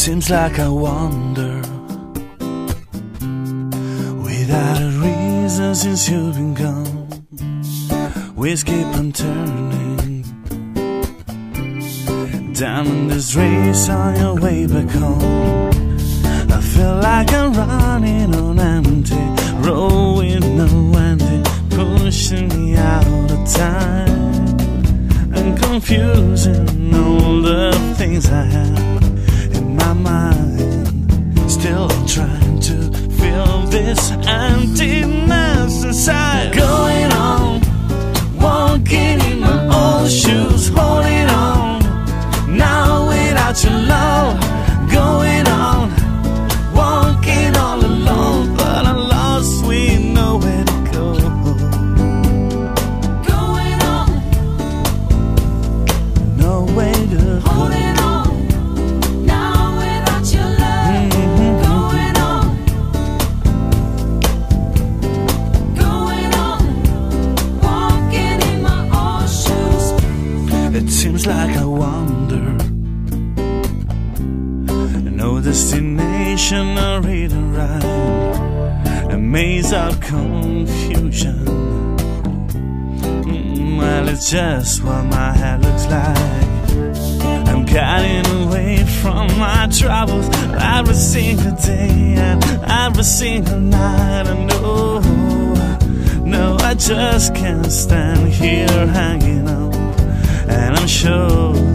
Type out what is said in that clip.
seems like I wander without a reason since you've been gone. Wheels keep on turning down in this race on your way back home. I feel like I'm running on empty road with no ending, pushing me out of time and confusing all the things I have in my mind. Still trying to fill this emptiness inside. Going on, walking in my old shoes, holding on, now without your love. Going on, walking all alone, but I'm lost with nowhere to go. Going on, no way to go. Holding on, now without your love. Going on, going on, walking in my old shoes. It seems like I wander, no destination or hidden rhyme, a maze of confusion. Well, it's just what my head looks like. I'm getting away from my troubles every single day and every single night. I know, no, I just can't stand here hanging on. And I'm sure